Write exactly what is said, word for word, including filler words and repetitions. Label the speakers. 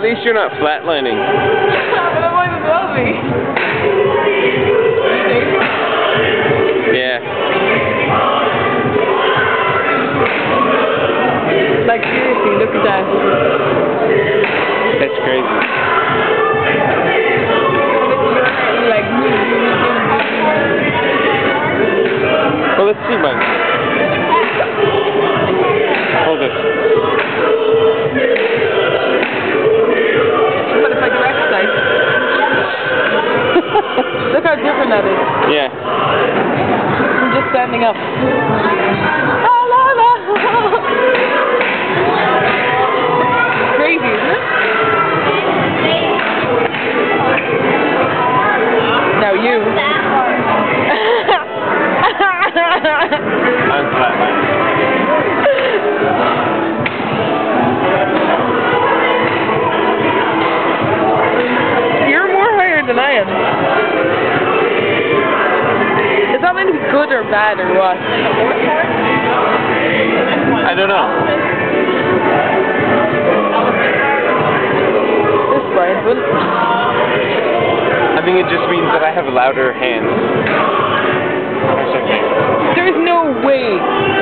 Speaker 1: least you're not flatlining.
Speaker 2: But I'm always above me.
Speaker 1: Yeah.
Speaker 2: Like seriously, look at that.
Speaker 1: That's crazy.
Speaker 2: Like me.
Speaker 1: Well, let's see, man. Hold it.
Speaker 2: But if I do exercise. Look how different that is.
Speaker 1: Yeah.
Speaker 2: I'm just standing up. La la la. Crazy, isn't it? Now you.
Speaker 1: I'm flatlining.
Speaker 2: You're more higher than I am. Is that meant to be good or bad or what?
Speaker 1: I don't know.
Speaker 2: This Brian, but
Speaker 1: I think it just means that I have louder hands. Or something.
Speaker 2: there's no way.